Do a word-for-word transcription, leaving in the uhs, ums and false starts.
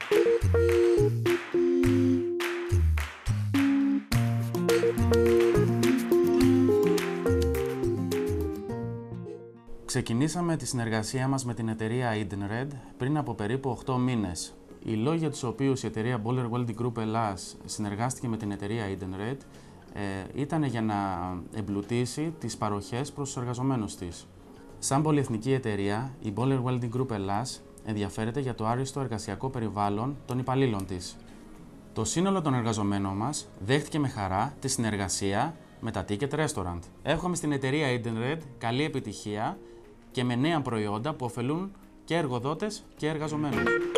Ξεκινήσαμε τη συνεργασία μας με την εταιρεία Edenred πριν από περίπου οκτώ μήνες. Οι λόγοι για τους οποίους η εταιρεία Boller Welding Group Ελλάς συνεργάστηκε με την εταιρεία Edenred ε, ήταν για να εμπλουτίσει τις παροχές προς τους εργαζομένους της. Σαν πολυεθνική εταιρεία, η Boller Welding Group Ελλάς ενδιαφέρεται για το άριστο εργασιακό περιβάλλον των υπαλλήλων της. Το σύνολο των εργαζομένων μας δέχτηκε με χαρά τη συνεργασία με τα Ticket Restaurant. Εύχομαι στην εταιρεία Edenred καλή επιτυχία και με νέα προϊόντα που ωφελούν και εργοδότες και εργαζομένους.